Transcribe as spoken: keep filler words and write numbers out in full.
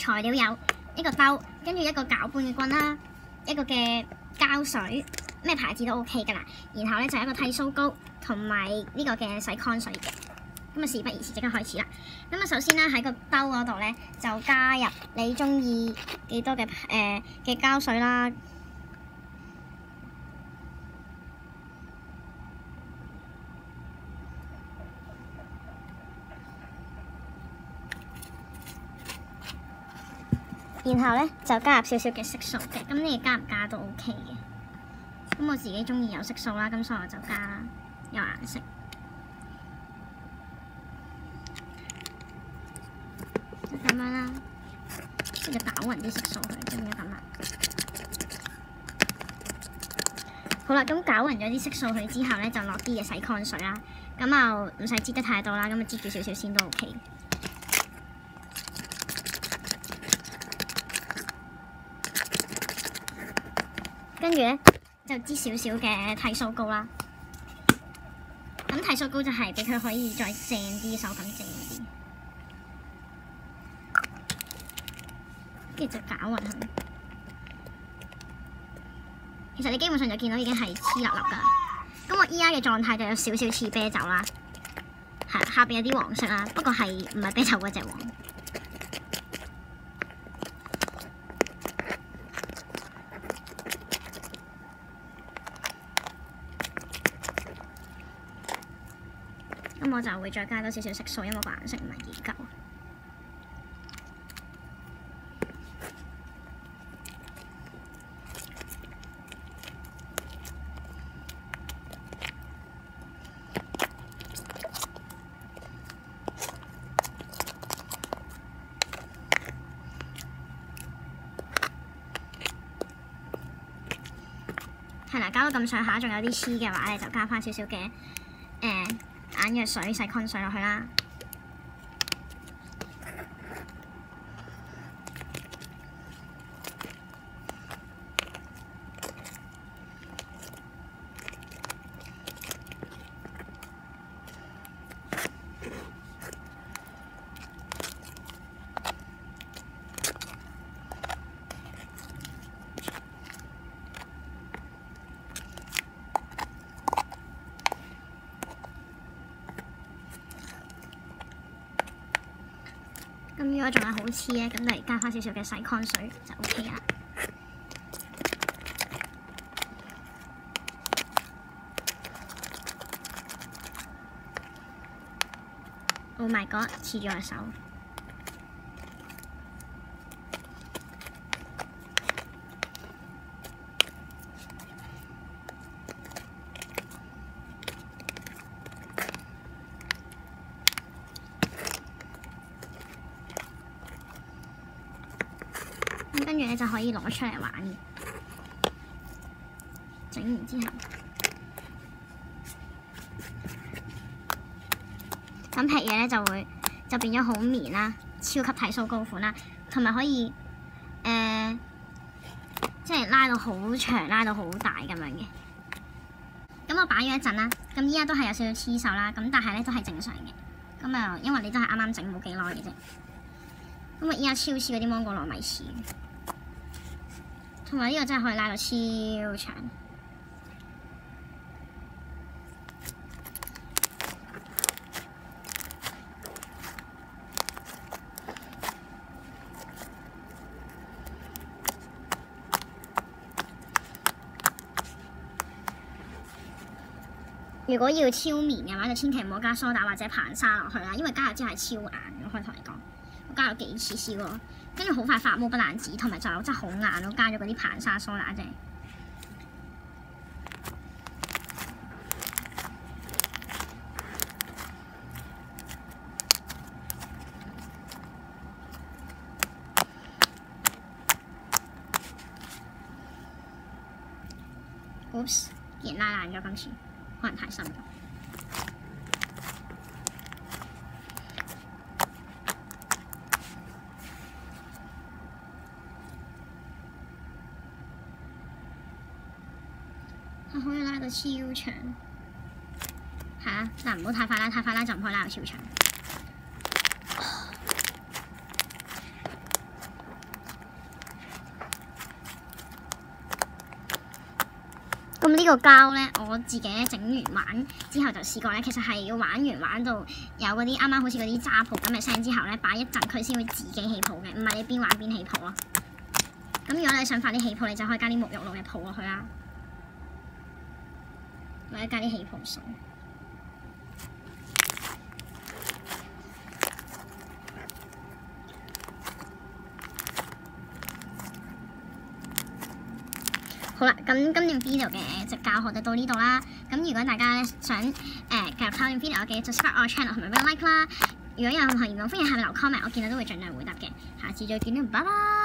材料有一個兜，跟住一個攪拌嘅棍啦，一個嘅膠水，咩牌子都 OK 㗎啦。然後咧就係一個剃鬚膏同埋呢個嘅洗乾水嘅。咁啊事不宜遲，即刻開始啦。咁啊首先咧喺個兜嗰度咧就加入你中意幾多嘅誒嘅膠水啦。然後咧就加入少少嘅色素嘅，咁你加唔加都 OK 嘅。咁我自己中意有色素啦，咁所以我就加啦，有顏色。就咁樣啦，跟住攪勻啲色素佢，咁樣咁啦。好啦，咁攪勻咗啲色素佢之後咧，就落啲嘅洗乾水啦。咁就唔使擠得太多啦，咁啊擠住少少先都 OK。跟住咧就擠少少嘅剃鬚膏啦。咁剃鬚膏就係俾佢可以再正啲，手感正啲。跟住就攪勻佢。其實你基本上就見到已經係黐粒粒㗎啦。咁我依家嘅狀態就有少少似啤酒啦，係下邊有啲黃色啦，不過係唔係啤酒嗰隻黃。咁我就會再加多少少色素，因為個顏色唔係幾夠。係啦，搞到咁上下，仲有啲黐嘅話咧，就加翻少少嘅誒眼藥水、洗乾水落去啦。咁如果仲係好黐咧，咁就嚟加翻少少嘅洗乾水就 OK 啦。Oh my god！ 黐咗我手。跟住咧就可以攞出嚟玩嘅，整完之後，咁劈嘢咧就會就變咗好綿啦，超級剃鬚膏款啦，同埋可以誒、呃，即係拉到好長，拉到好大咁樣嘅。咁我擺咗一陣啦，咁依家都係有少少黐手啦，咁但係咧都係正常嘅。咁啊，因為你都係啱啱整冇幾耐嘅啫。咁我依家超似嗰啲芒果糯米糍。同埋呢個真係可以拉到超長。如果要超綿嘅話，就千祈唔好加蘇打或者硼砂落去啦，因為加入之後係超硬。我可以同你講，我加咗幾次試過。跟住好快發毛不單止，同埋就真係好硬咯，加咗嗰啲硼砂蘇打啫。Oops， 竟然拉爛咗今次，可能太深咗。可以拉到超長，係啊，但唔好太快拉，太快拉就唔可以拉到超長。 咁呢個膠咧，我自己咧整完玩之後就試過咧，其實係要玩完玩到有嗰啲啱啱好似嗰啲渣泡咁嘅聲之後咧，擺一陣佢先會自己起泡嘅，唔係你邊玩邊起泡咯。咁如果你想快啲起泡，你就可以加啲沐浴露嘅泡落去啦，或者加啲起泡水。好啦，咁今段 video 嘅就教學就到呢度啦。咁如果大家咧想誒、呃、繼續睇段 video，記得 subscribe 我 channel 同埋俾 like 啦。如果有任何疑問，歡迎下面留 comment，我見到都會盡量回答嘅。下次再見啦，拜拜。